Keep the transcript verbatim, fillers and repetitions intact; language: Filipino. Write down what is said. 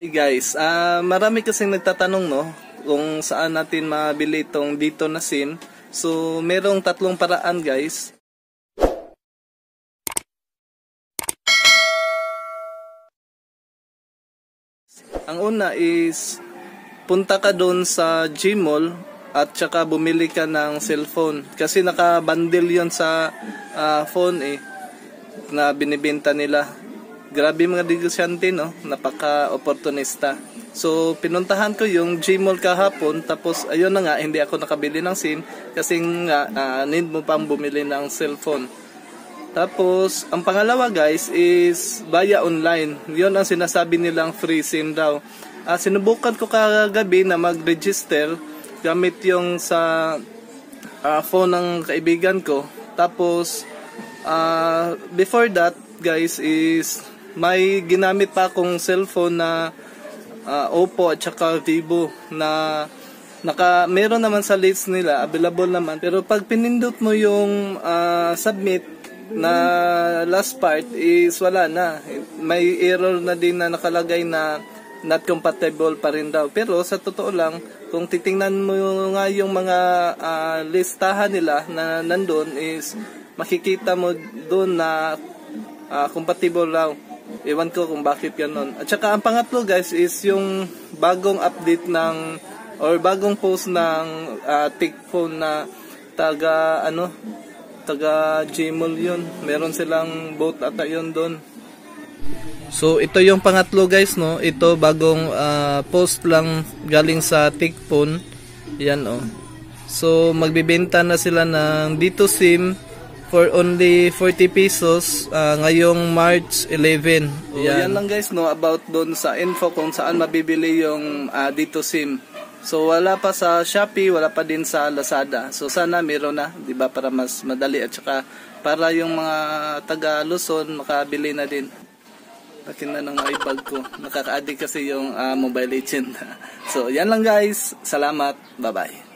Hey guys, ah marami kasing nagtatanong no kung saan natin mabili itong dito na SIM. So merong tatlong paraan guys. Ang una is punta ka doon sa Gmall at saka bumili ka ng cellphone kasi naka-bundle 'yon sa uh, phone eh na binibenta nila. Grabe mga negosyante no, napaka-opportunista. So pinuntahan ko yung Gmall kahapon, tapos ayun na nga, hindi ako nakabili ng SIM kasi nga uh, need mo pang bumili ng cellphone. Tapos ang pangalawa guys is via online. Yun ang sinasabi nilang free SIM daw. Uh, sinubukan ko kagabi na mag-register gamit yung sa uh, phone ng kaibigan ko. Tapos uh, before that guys is may ginamit pa akong cellphone na uh, Oppo at saka Vivo na naka meron naman sa list nila, available naman, pero pag pinindot mo yung uh, submit na last part is wala na, may error na din na nakalagay na not compatible pa rin daw. Pero sa totoo lang, kung titingnan mo nga yung mga uh, listahan nila na nandun is makikita mo doon na uh, compatible raw. Ewan ko kung bakit ganun. At saka ang pangatlo guys is yung bagong update ng or bagong post ng uh, TicPhone na taga ano taga Gmall yun. Meron silang bot ata yun doon. So ito yung pangatlo guys no. Ito bagong uh, post lang galing sa TicPhone. Yan oh. So magbibenta na sila ng dito SIM for only forty pesos uh, ngayong March eleven. So, yan. Yan lang guys no about doon sa info kung saan mabibili yung uh, dito SIM. So wala pa sa Shopee, wala pa din sa Lazada. So sana meron na, 'di ba, para mas madali at saka para yung mga taga Luzon makabili na din. Akin na ng iPad ko. Nakaka-addict kasi yung uh, Mobile Legends. So yan lang guys. Salamat. Bye-bye.